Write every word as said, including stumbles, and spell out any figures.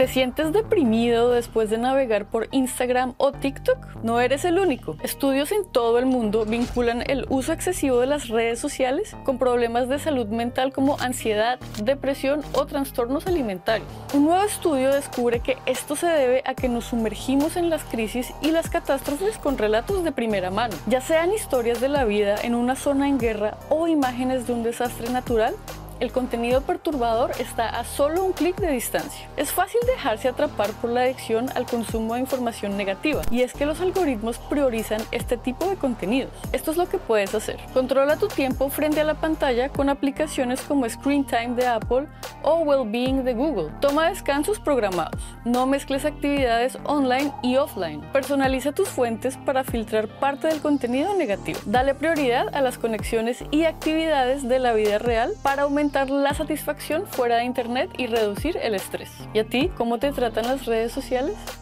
¿Te sientes deprimido después de navegar por Instagram o TikTok? No eres el único. Estudios en todo el mundo vinculan el uso excesivo de las redes sociales con problemas de salud mental como ansiedad, depresión o trastornos alimentarios. Un nuevo estudio descubre que esto se debe a que nos sumergimos en las crisis y las catástrofes con relatos de primera mano, ya sean historias de la vida en una zona en guerra o imágenes de un desastre natural. El contenido perturbador está a solo un clic de distancia. Es fácil dejarse atrapar por la adicción al consumo de información negativa, y es que los algoritmos priorizan este tipo de contenidos. Esto es lo que puedes hacer. Controla tu tiempo frente a la pantalla con aplicaciones como Screen Time de Apple o Wellbeing de Google. Toma descansos programados. No mezcles actividades online y offline. Personaliza tus fuentes para filtrar parte del contenido negativo. Dale prioridad a las conexiones y actividades de la vida real para aumentar la satisfacción fuera de internet y reducir el estrés. ¿Y a ti, cómo te tratan las redes sociales?